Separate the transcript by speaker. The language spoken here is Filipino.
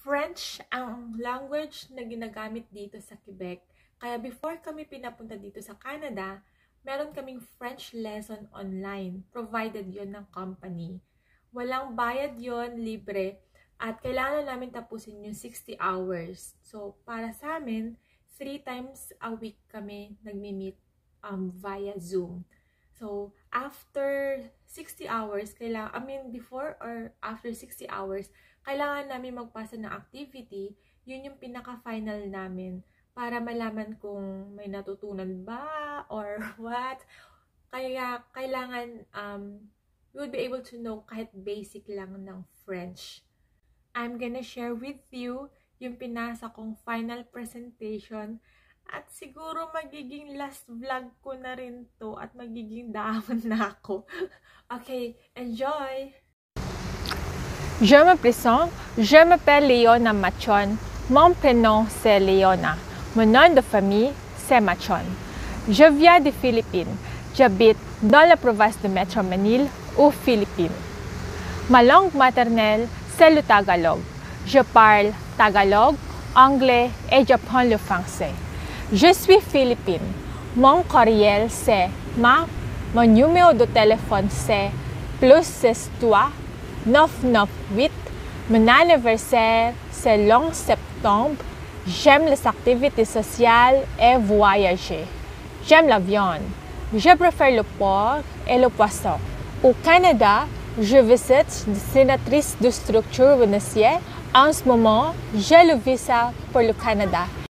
Speaker 1: French ang language na ginagamit dito sa Quebec. Kaya before kami pinapunta dito sa Canada, meron kaming French lesson online. Provided yon ng company. Walang bayad yon, libre. At kailangan namin tapusin yung 60 hours. So, para sa amin, 3 times a week kami nagmi-meet via Zoom. So, after 60 hours, before or after 60 hours, kailangan namin magpasa ng activity. Yun yung pinaka-final namin para malaman kung may natutunan ba or what. Kaya kailangan we would be able to know kahit basic lang ng French. I'm gonna share with you yung pinasa kong final presentation at siguro magiging last vlog ko na rin to at magiging dahon na ako. Okay, enjoy!
Speaker 2: Je me présente, je m'appelle Leona Machon. Mon prénom c'est Leona. Mon nom de famille c'est Machon. Je viens des Philippines. J'habite dans la province de Metro Manila, aux Philippines. Ma langue maternelle c'est le Tagalog. Je parle Tagalog, anglais et j'apprends le français. Je suis philippine. Mon courriel c'est mon numéro de téléphone c'est +63 998. Mon anniversaire c'est le 11 septembre. J'aime les activités sociales et voyager. J'aime la viande. Je préfère le porc et le poisson. Au Canada, je visite des sénatrices de structure vénitienne. En ce moment, j'ai le visa pour le Canada.